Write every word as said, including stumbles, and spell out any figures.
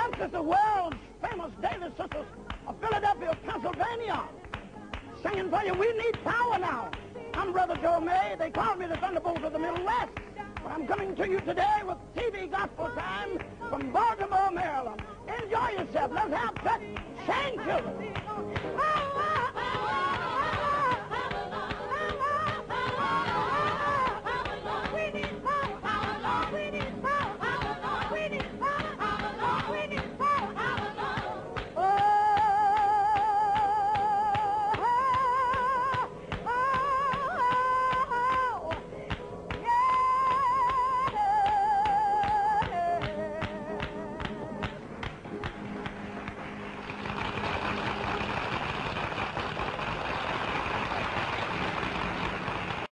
Yes, it's the world's famous Daily Sisters of Philadelphia, Pennsylvania. Singing for you, we need power now. I'm Brother Joe May. They call me the Thunderbolt of the Middle West. But I'm coming to you today with T V Gospel Time from Baltimore, Maryland. Enjoy yourself. Let's have church. Thank you.